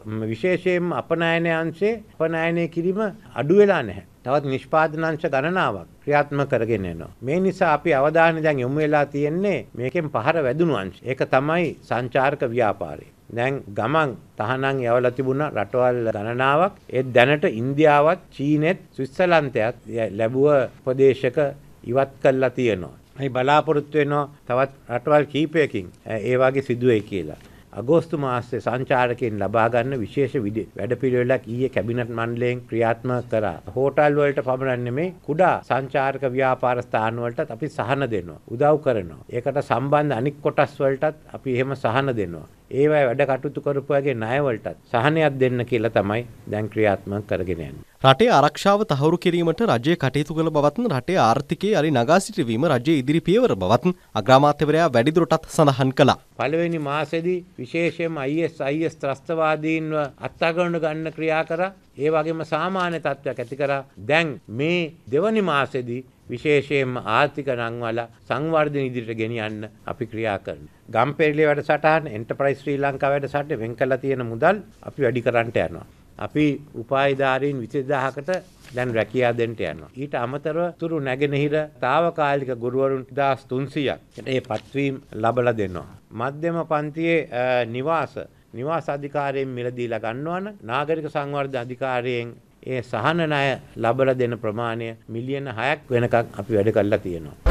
විශේෂයෙන්ම අපනයන අංශේ අපනයනය කිරීම අඩු වෙලා නැහැ. තවත් නිෂ්පාදන අංශ ගණනාවක් ක්‍රියාත්මක කරගෙන යනවා. මේ නිසා අපි අවධානය දැන් යොමු වෙලා තියෙන්නේ මේකෙන් පහර වැදුණු අංශ. ඒක තමයි සංචාරක ව්‍යාපාරය. දැන් ගමන් තහනම් යවලා තිබුණා රටවල් ගණනාවක්. ඒ දැනට ඉන්දියාවත් චීනෙත් ස්විට්සර්ලන්තයත් ලැබුව ප්‍රදේශක ඉවත් කළා තියෙනවා. අපි බලාපොරොත්තු වෙනවා තවත් රටවල් කීපයකින් ඒ වගේ සිදුවේ කියලා. අගෝස්තු මාසයේ සංචාරකයන් ලබා ගන්න විශේෂ වැඩපිළිවෙලක් ඊයේ කැබිනට් මණ්ඩලයෙන් ක්‍රියාත්මක කරා. හෝටල් වලට පමණක් නෙමෙයි කුඩා සංචාරක ව්‍යාපාර ස්ථාන වලටත් අපි සහන දෙනවා. උදව් කරනවා. ඒකට සම්බන්ධ අනික් කොටස් වලටත් අපි එහෙම සහන දෙනවා. ඒවයි වැඩ කටයුතු කරපුවාගේ ණය වලටත් සහනයක් දෙන්න කියලා තමයි දැන් ක්‍රියාත්මක කරගෙන යන්නේ. රටේ ආරක්ෂාව තහවුරු කිරීමට රජය කටයුතු කළ බවත් රටේ ආර්ථිකයේ අරි නගා සිටවීම රජයේ ඉදිරි පියවර බවත් අග්‍රාමාත්‍යවරයා වැඩිදුරටත් සඳහන් කළා. පළවෙනි මාසෙදී විශේෂයෙන්ම IS ත්‍රස්තවාදීන්ව අත්අඩංගුවට ගන්න ක්‍රියා කරා. ඒ වගේම සාමාන්‍ය තත්ත්වයක් ඇති කරා. දැන් මේ දෙවනි මාසෙදී විශේෂයෙන්ම ආර්ථික නංවල සංවර්ධන ඉදිරියට ගෙනියන්න අපි ක්‍රියා කරනවා. ගම්පෙරළිය වැඩසටහන එන්ටර්ප්‍රයිස් ශ්‍රී ලංකා වැඩසටහන වෙන් කළා තියෙන මුදල් අපි වැඩි කරන්නට යනවා. අපි උපාධිධාරීන් 20000කට දැන් රැකියාව දෙන්න යනවා. ඊට අමතරව තුරු නැගෙනහිර తాවකාලික ගුරුවරුන් 1300ක් ඒ පත්වීම් ලබලා දෙනවා. මධ්‍යම පන්තියේ නිවාස අධිකාරියෙන් මිලදීලා ගන්නවන නාගරික සංවර්ධන අධිකාරියෙන් ඒ සහන ණය ලබලා දෙන ප්‍රමාණය මිලියන 6ක් වෙනකන් අපි වැඩ කරලා තියෙනවා.